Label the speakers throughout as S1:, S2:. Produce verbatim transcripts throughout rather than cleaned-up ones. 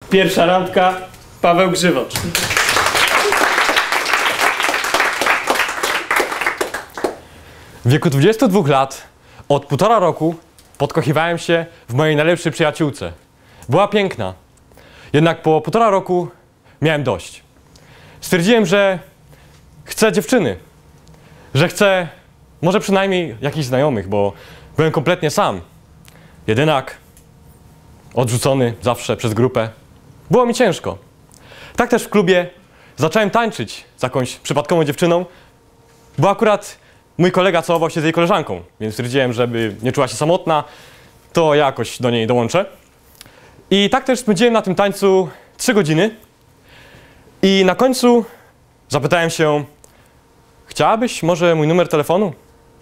S1: Pierwsza randka, Paweł Grzywocz.
S2: W wieku dwudziestu dwóch lat, od półtora roku, podkochiwałem się w mojej najlepszej przyjaciółce. Była piękna. Jednak po półtora roku miałem dość. Stwierdziłem, że chcę dziewczyny. Że chcę może przynajmniej jakichś znajomych, bo byłem kompletnie sam. Jedynak, odrzucony zawsze przez grupę. Było mi ciężko. Tak też w klubie zacząłem tańczyć z jakąś przypadkową dziewczyną, bo akurat mój kolega całował się z jej koleżanką, więc stwierdziłem, żeby nie czuła się samotna, to ja jakoś do niej dołączę. I tak też spędziłem na tym tańcu trzy godziny i na końcu zapytałem się, chciałabyś może mój numer telefonu?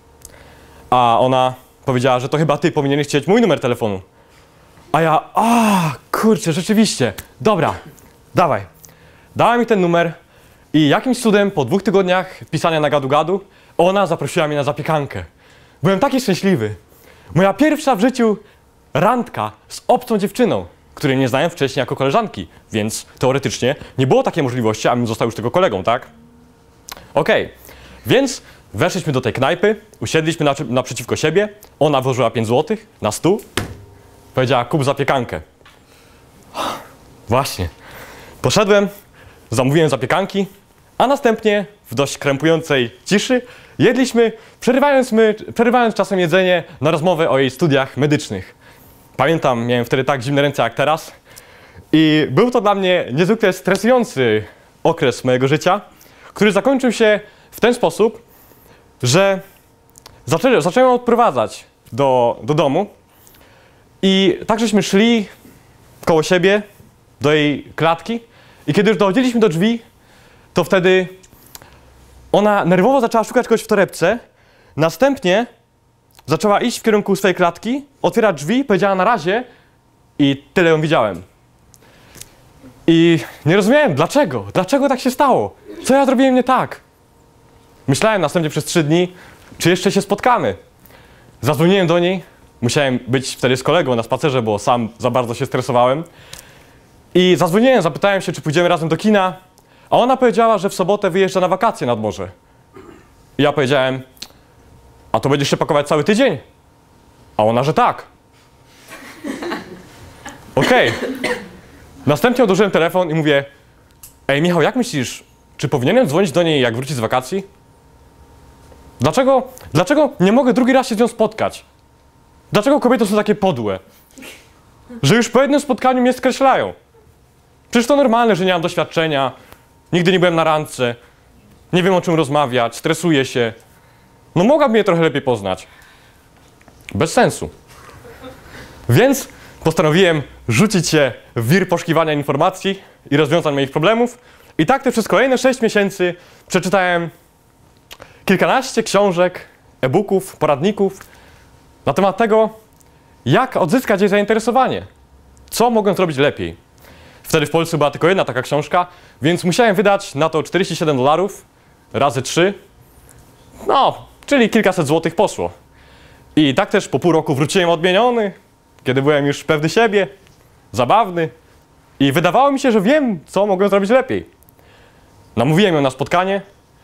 S2: A ona powiedziała, że to chyba ty powinieneś chcieć mój numer telefonu. A ja, a kurczę, rzeczywiście, dobra, dawaj. Dała mi ten numer i jakimś cudem po dwóch tygodniach pisania na gadu-gadu ona zaprosiła mnie na zapiekankę. Byłem taki szczęśliwy. Moja pierwsza w życiu randka z obcą dziewczyną, której nie znałem wcześniej jako koleżanki, więc teoretycznie nie było takiej możliwości, abym został już tylko kolegą, tak? Okej, okay. Więc weszliśmy do tej knajpy, usiedliśmy na, naprzeciwko siebie, ona włożyła pięć złotych na stół, powiedziała, kup zapiekankę. Właśnie. Poszedłem, zamówiłem zapiekanki, a następnie w dość krępującej ciszy jedliśmy, przerywając, my, przerywając czasem jedzenie na rozmowę o jej studiach medycznych. Pamiętam, miałem wtedy tak zimne ręce jak teraz i był to dla mnie niezwykle stresujący okres mojego życia, który zakończył się w ten sposób, że zaczę, zacząłem ją odprowadzać do, do domu i tak żeśmy szli koło siebie do jej klatki i kiedy już dochodziliśmy do drzwi, to wtedy ona nerwowo zaczęła szukać kogoś w torebce, następnie zaczęła iść w kierunku swojej klatki, otwierać drzwi, powiedziała na razie i tyle ją widziałem. I nie rozumiałem, dlaczego? Dlaczego tak się stało? Co ja zrobiłem nie tak? Myślałem następnie przez trzy dni, czy jeszcze się spotkamy. Zadzwoniłem do niej, musiałem być wtedy z kolegą na spacerze, bo sam za bardzo się stresowałem. I zadzwoniłem, zapytałem się, czy pójdziemy razem do kina, a ona powiedziała, że w sobotę wyjeżdża na wakacje nad morze. I ja powiedziałem, a to będziesz się pakować cały tydzień? A ona, że tak. Okej. Okay. Następnie odłożyłem telefon i mówię, ej Michał, jak myślisz, czy powinienem dzwonić do niej, jak wróci z wakacji? Dlaczego, dlaczego nie mogę drugi raz się z nią spotkać? Dlaczego kobiety są takie podłe? Że już po jednym spotkaniu mnie skreślają. Przecież to normalne, że nie mam doświadczenia, nigdy nie byłem na randce, nie wiem o czym rozmawiać, stresuję się. No mogłaby mnie trochę lepiej poznać. Bez sensu. Więc postanowiłem rzucić się w wir poszukiwania informacji i rozwiązań moich problemów. I tak też przez kolejne sześć miesięcy przeczytałem kilkanaście książek, e-booków, poradników na temat tego, jak odzyskać jej zainteresowanie. Co mogłem zrobić lepiej. Wtedy w Polsce była tylko jedna taka książka, więc musiałem wydać na to czterdzieści siedem dolarów razy trzy. No, czyli kilkaset złotych poszło. I tak też po pół roku wróciłem odmieniony, kiedy byłem już pewny siebie, zabawny. I wydawało mi się, że wiem, co mogłem zrobić lepiej. Namówiłem ją na spotkanie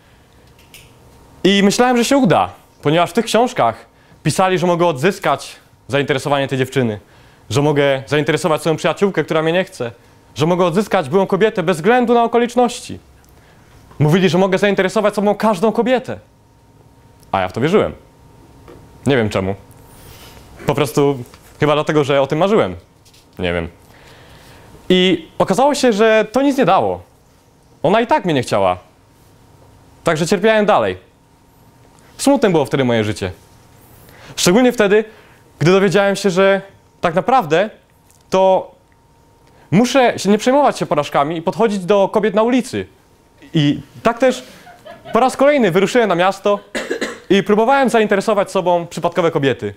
S2: i myślałem, że się uda, ponieważ w tych książkach pisali, że mogę odzyskać zainteresowanie tej dziewczyny, że mogę zainteresować swoją przyjaciółkę, która mnie nie chce, że mogę odzyskać byłą kobietę bez względu na okoliczności. Mówili, że mogę zainteresować sobą każdą kobietę. A ja w to wierzyłem. Nie wiem czemu. Po prostu chyba dlatego, że o tym marzyłem. Nie wiem. I okazało się, że to nic nie dało. Ona i tak mnie nie chciała. Także cierpiałem dalej. Smutne było wtedy moje życie. Szczególnie wtedy, gdy dowiedziałem się, że tak naprawdę to muszę się nie przejmować się porażkami i podchodzić do kobiet na ulicy. I tak też po raz kolejny wyruszyłem na miasto i próbowałem zainteresować sobą przypadkowe kobiety.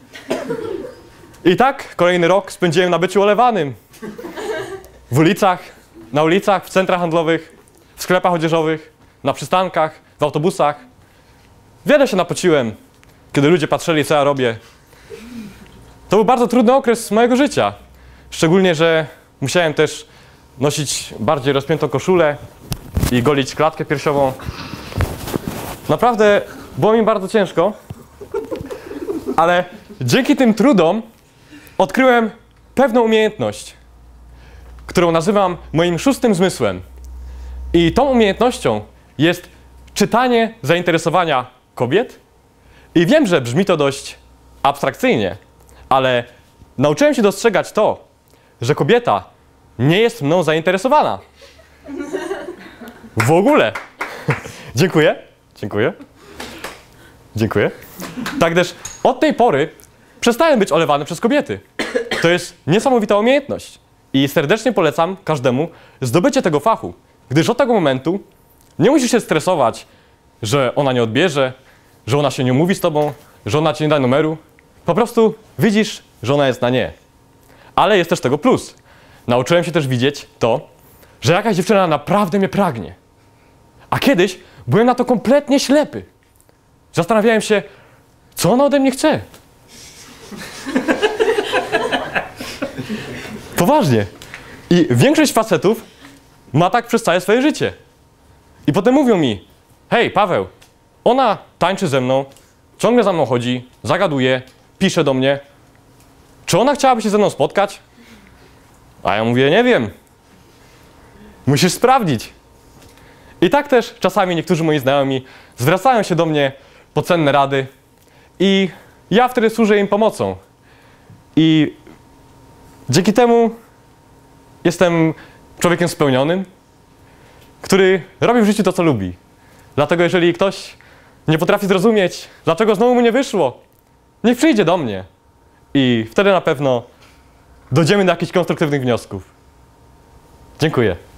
S2: I tak kolejny rok spędziłem na byciu olewanym. W ulicach, na ulicach, w centrach handlowych, w sklepach odzieżowych, na przystankach, w autobusach. Wiele się napociłem, kiedy ludzie patrzyli, co ja robię. To był bardzo trudny okres mojego życia. Szczególnie, że musiałem też nosić bardziej rozpiętą koszulę i golić klatkę piersiową. Naprawdę było mi bardzo ciężko, ale dzięki tym trudom odkryłem pewną umiejętność, którą nazywam moim szóstym zmysłem. I tą umiejętnością jest czytanie zainteresowania kobiet. I wiem, że brzmi to dość abstrakcyjnie, ale nauczyłem się dostrzegać to, że kobieta nie jest mną zainteresowana. W ogóle. Dziękuję. Dziękuję. Dziękuję. Tak też od tej pory przestałem być olewany przez kobiety. To jest niesamowita umiejętność. I serdecznie polecam każdemu zdobycie tego fachu, gdyż od tego momentu nie musisz się stresować, że ona nie odbierze, że ona się nie umówi z tobą, że ona ci nie da numeru. Po prostu widzisz, że ona jest na nie. Ale jest też tego plus. Nauczyłem się też widzieć to, że jakaś dziewczyna naprawdę mnie pragnie. A kiedyś byłem na to kompletnie ślepy. Zastanawiałem się, co ona ode mnie chce. Poważnie. I większość facetów ma tak przez całe swoje życie. I potem mówią mi, hej Paweł, ona tańczy ze mną, ciągle za mną chodzi, zagaduje, pisze do mnie. Czy ona chciałaby się ze mną spotkać? A ja mówię, nie wiem. Musisz sprawdzić. I tak też czasami niektórzy moi znajomi zwracają się do mnie po cenne rady i ja wtedy służę im pomocą. I dzięki temu jestem człowiekiem spełnionym, który robi w życiu to, co lubi. Dlatego jeżeli ktoś nie potrafi zrozumieć, dlaczego znowu mu nie wyszło, niech przyjdzie do mnie. I wtedy na pewno dojdziemy do jakichś konstruktywnych wniosków. Dziękuję.